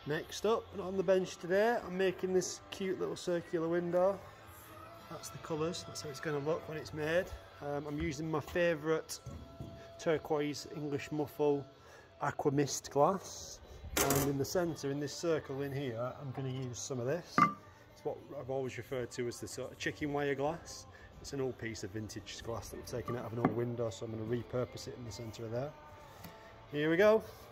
Next up, on the bench today, I'm making this cute little circular window. That's the colours, that's how it's going to look when it's made. I'm using my favourite turquoise English muffle aqua mist glass. And in the centre, in this circle in here, I'm going to use some of this. It's what I've always referred to as the sort of chicken wire glass. It's an old piece of vintage glass that we've taken out of an old window, so I'm going to repurpose it in the centre of there. Here we go.